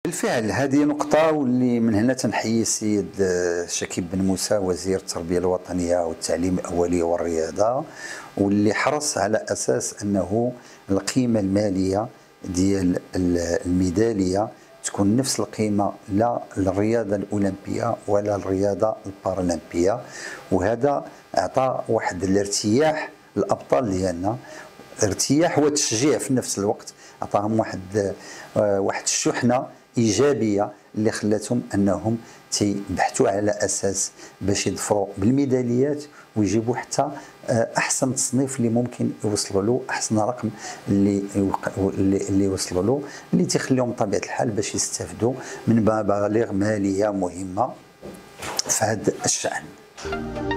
بالفعل هذه نقطة، واللي من هنا تنحيي السيد شكيب بن موسى وزير التربية الوطنية والتعليم الأولي والرياضة، واللي حرص على أساس أنه القيمة المالية ديال الميدالية تكون نفس القيمة لا للرياضة الأولمبية ولا الرياضة البارالمبية، وهذا أعطى واحد الارتياح للأبطال ديالنا، ارتياح وتشجيع في نفس الوقت، عطاهم واحد الشحنه ايجابيه اللي خلاتهم انهم تيبحثوا على اساس باش يظفروا بالميداليات ويجيبوا حتى احسن تصنيف اللي ممكن يوصلوا له، احسن رقم اللي يوصلوا له، اللي تيخليهم بطبيعه الحال باش يستافدوا من مبالغ ماليه مهمه في هذا الشان.